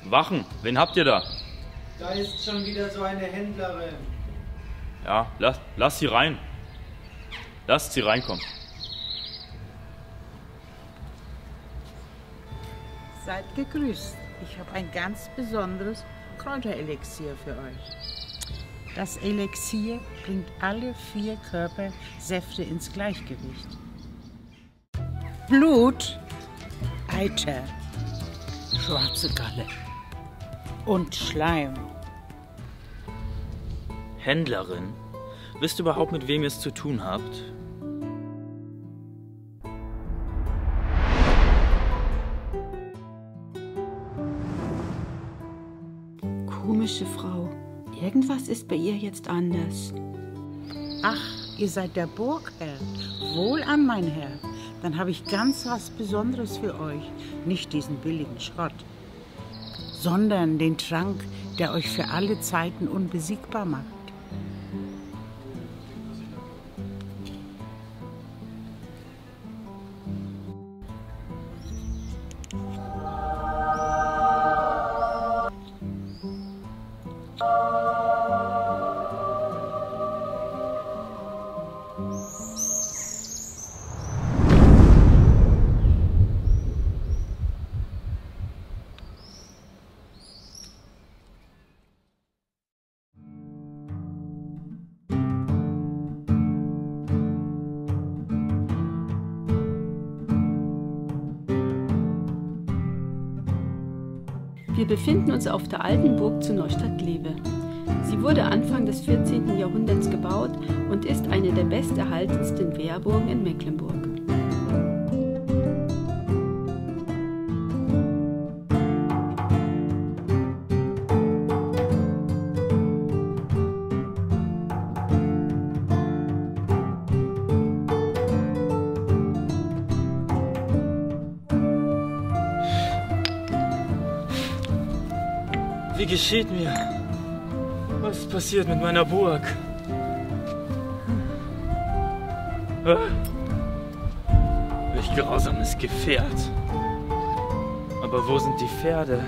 Wachen, wen habt ihr da? Da ist schon wieder so eine Händlerin. Ja, lass sie rein. Lasst sie reinkommen. Seid gegrüßt. Ich habe ein ganz besonderes Kräuterelixier für euch. Das Elixier bringt alle 4 Körpersäfte ins Gleichgewicht. Blut, Eiter, schwarze Galle und Schleim. Händlerin, wisst ihr überhaupt, mit wem ihr es zu tun habt? Komische Frau. Irgendwas ist bei ihr jetzt anders. Ach, ihr seid der Burgherr. Wohlan, mein Herr. Dann habe ich ganz was Besonderes für euch. Nicht diesen billigen Schrott, sondern den Trank, der euch für alle Zeiten unbesiegbar macht. Wir befinden uns auf der alten Burg zu Neustadt-Glewe. Sie wurde Anfang des 14. Jahrhunderts gebaut und ist eine der besterhaltensten Wehrburgen in Mecklenburg. Wie geschieht mir? Was ist passiert mit meiner Burg? Welch grausames Gefährt. Aber wo sind die Pferde?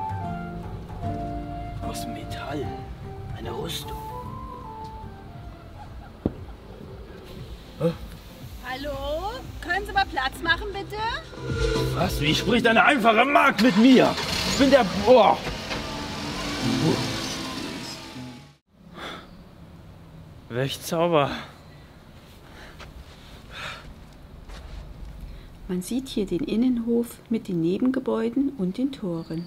Aus Metall. Eine Rüstung. Hallo? Können Sie mal Platz machen, bitte? Was? Wie spricht eine einfache Magd mit mir? Ich bin der... Oh. Welch Zauber. Man sieht hier den Innenhof mit den Nebengebäuden und den Toren.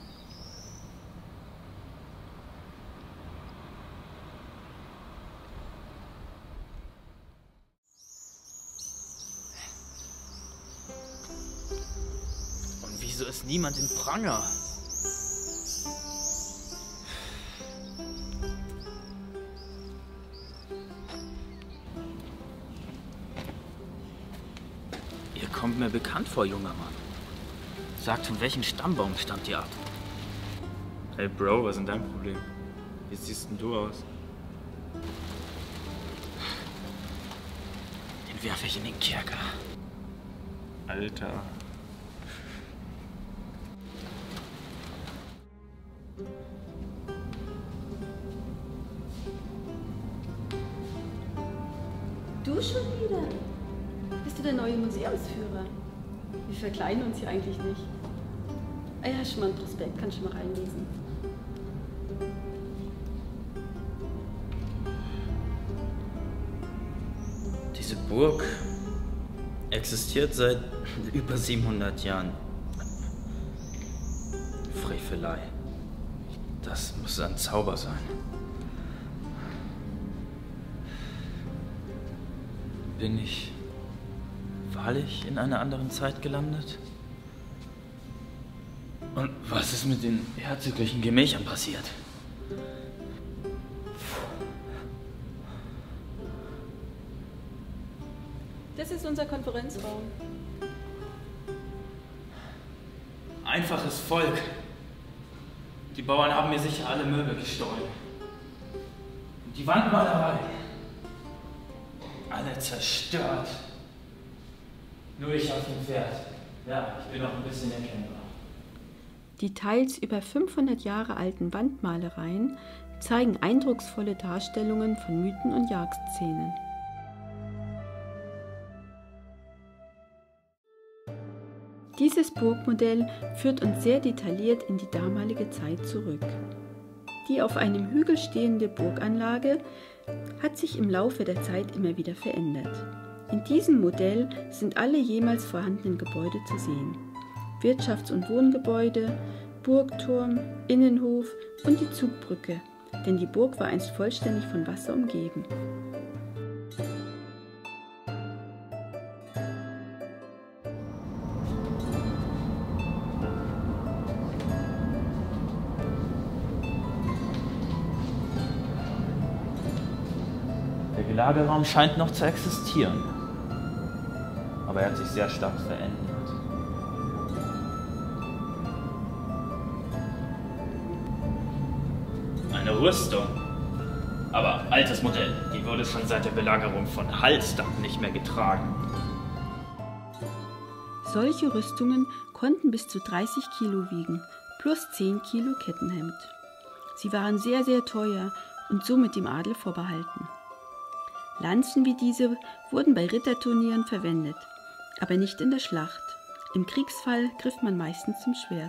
Und wieso ist niemand im Pranger? Kommt mir bekannt vor, junger Mann. Sagt, von welchem Stammbaum stammt ihr ab? Hey Bro, was ist denn dein Problem? Wie siehst denn du aus? Den werfe ich in den Kerker. Alter. Du schon wieder? Bist du der neue Museumsführer? Wir verkleiden uns hier eigentlich nicht. Ah ja, schon mal ein Prospekt, kannst du mal reinlesen. Diese Burg existiert seit über 700 Jahren. Frevelei. Das muss ein Zauber sein. Bin ich wahrlich in einer anderen Zeit gelandet? Und was ist mit den herzoglichen Gemächern passiert? Das ist unser Konferenzraum. Einfaches Volk. Die Bauern haben mir sicher alle Möbel gestohlen. Und die Wandmalerei. Alle zerstört. Nur ich auf dem Pferd. Ja, ich bin noch ein bisschen erkennbar. Die teils über 500 Jahre alten Wandmalereien zeigen eindrucksvolle Darstellungen von Mythen und Jagdszenen. Dieses Burgmodell führt uns sehr detailliert in die damalige Zeit zurück. Die auf einem Hügel stehende Burganlage hat sich im Laufe der Zeit immer wieder verändert. In diesem Modell sind alle jemals vorhandenen Gebäude zu sehen. Wirtschafts- und Wohngebäude, Burgturm, Innenhof und die Zugbrücke, denn die Burg war einst vollständig von Wasser umgeben. Der Gelageraum scheint noch zu existieren, aber er hat sich sehr stark verändert. Eine Rüstung, aber altes Modell. Die wurde schon seit der Belagerung von Hallstatt nicht mehr getragen. Solche Rüstungen konnten bis zu 30 Kilo wiegen, plus 10 Kilo Kettenhemd. Sie waren sehr, sehr teuer und somit dem Adel vorbehalten. Lanzen wie diese wurden bei Ritterturnieren verwendet, aber nicht in der Schlacht. Im Kriegsfall griff man meistens zum Schwert.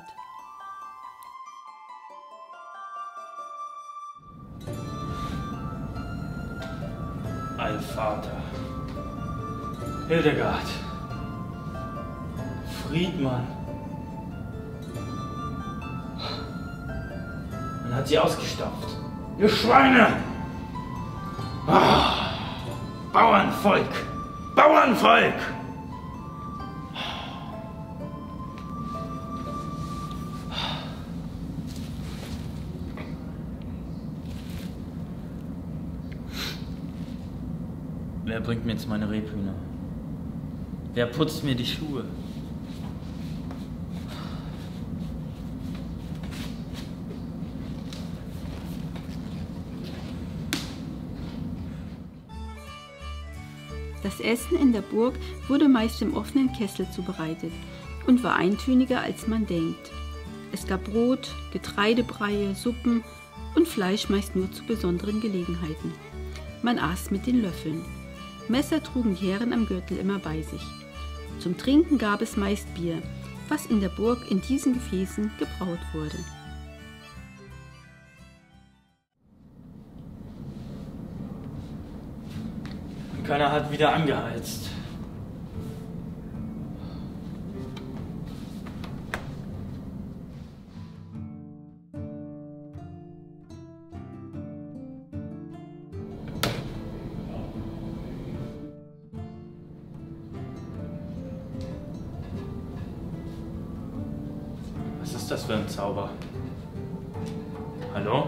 Allvater, Hildegard, Friedmann. Man hat sie ausgestopft. Ihr Schweine! Ah, Bauernvolk! Bauernvolk! Wer bringt mir jetzt meine Rebhühner? Wer putzt mir die Schuhe? Das Essen in der Burg wurde meist im offenen Kessel zubereitet und war eintöniger, als man denkt. Es gab Brot, Getreidebreie, Suppen und Fleisch meist nur zu besonderen Gelegenheiten. Man aß mit den Löffeln. Messer trugen die Herren am Gürtel immer bei sich. Zum Trinken gab es meist Bier, was in der Burg in diesen Gefäßen gebraut wurde. Keiner hat wieder angeheizt. Was ist das für ein Zauber? Hallo?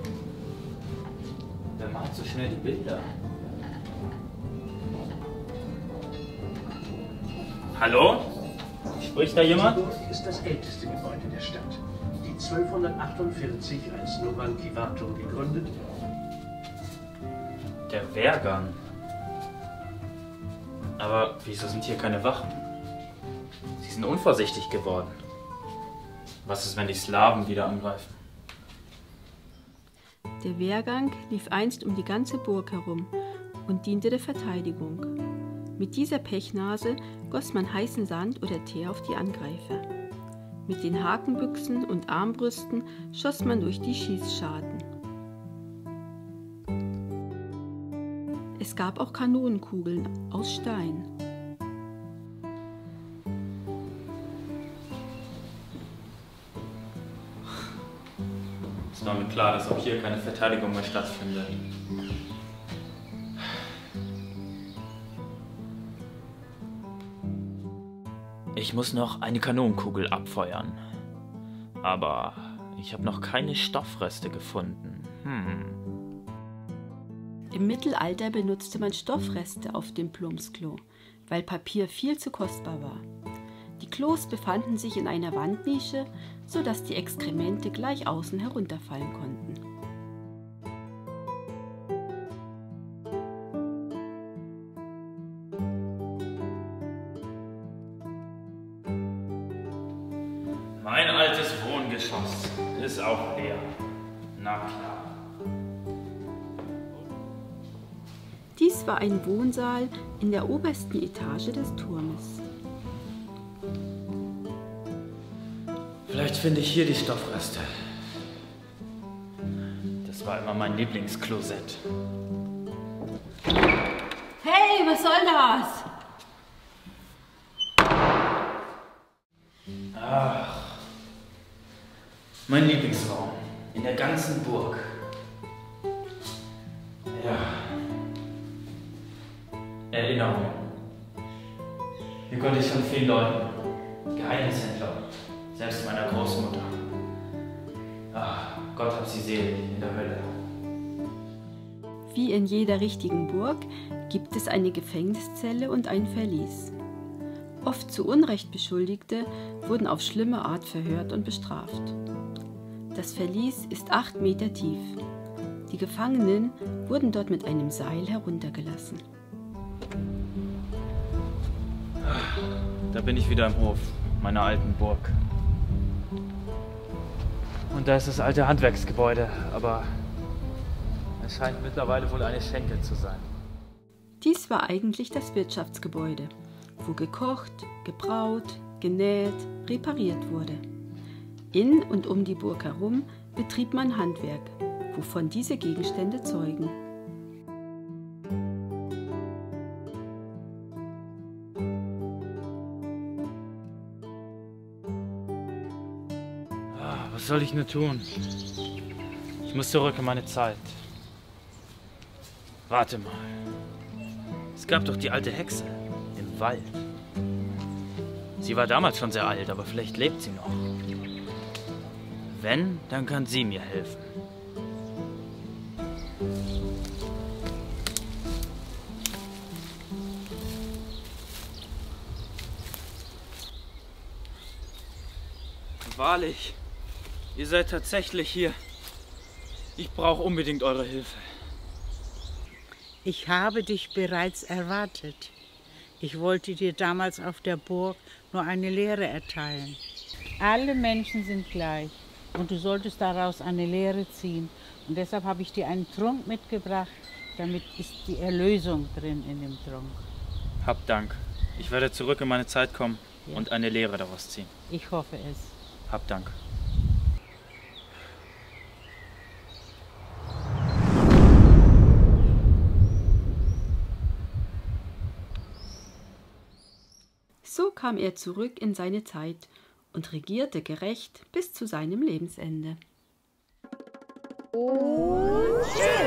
Wer macht so schnell die Bilder? Hallo? Spricht da jemand? Die Burg ist das älteste Gebäude der Stadt. Die 1248 als Novan Kivatum gegründet. Der Wehrgang. Aber wieso sind hier keine Wachen? Sie sind unvorsichtig geworden. Was ist, wenn die Slawen wieder angreifen? Der Wehrgang lief einst um die ganze Burg herum und diente der Verteidigung. Mit dieser Pechnase goss man heißen Sand oder Teer auf die Angreifer. Mit den Hakenbüchsen und Armbrüsten schoss man durch die Schießscharten. Es gab auch Kanonenkugeln aus Stein. Es war mir klar, dass auch hier keine Verteidigung mehr stattfindet. Ich muss noch eine Kanonenkugel abfeuern. Aber ich habe noch keine Stoffreste gefunden. Im Mittelalter benutzte man Stoffreste auf dem Plumpsklo, weil Papier viel zu kostbar war. Die Klos befanden sich in einer Wandnische, sodass die Exkremente gleich außen herunterfallen konnten. Mein altes Wohngeschoss ist auch leer. Na klar. Dies war ein Wohnsaal in der obersten Etage des Turmes. Vielleicht finde ich hier die Stoffreste. Das war immer mein Lieblingsklosett. Hey, was soll das? Ach, mein Lieblingsraum in der ganzen Burg. Ja. Erinnerung. Hier konnte ich von vielen Leuten, Geheimnishändler, selbst meiner Großmutter. Ach, Gott hab sie selig in der Hölle. Wie in jeder richtigen Burg gibt es eine Gefängniszelle und ein Verlies. Oft zu Unrecht Beschuldigte wurden auf schlimme Art verhört und bestraft. Das Verlies ist 8 Meter tief. Die Gefangenen wurden dort mit einem Seil heruntergelassen. Da bin ich wieder im Hof meiner alten Burg. Und da ist das alte Handwerksgebäude, aber es scheint mittlerweile wohl eine Schenke zu sein. Dies war eigentlich das Wirtschaftsgebäude, wo gekocht, gebraut, genäht, repariert wurde. In und um die Burg herum betrieb man Handwerk, wovon diese Gegenstände zeugen. Was soll ich nur tun? Ich muss zurück in meine Zeit. Warte mal. Es gab doch die alte Hexe im Wald. Sie war damals schon sehr alt, aber vielleicht lebt sie noch. Wenn, dann kann sie mir helfen. Wahrlich, ihr seid tatsächlich hier. Ich brauche unbedingt eure Hilfe. Ich habe dich bereits erwartet. Ich wollte dir damals auf der Burg nur eine Lehre erteilen. Alle Menschen sind gleich und du solltest daraus eine Lehre ziehen. Und deshalb habe ich dir einen Trunk mitgebracht, damit ist die Erlösung drin in dem Trunk. Habt Dank. Ich werde zurück in meine Zeit kommen und eine Lehre daraus ziehen. Ich hoffe es. Habt Dank. So kam er zurück in seine Zeit und regierte gerecht bis zu seinem Lebensende. Und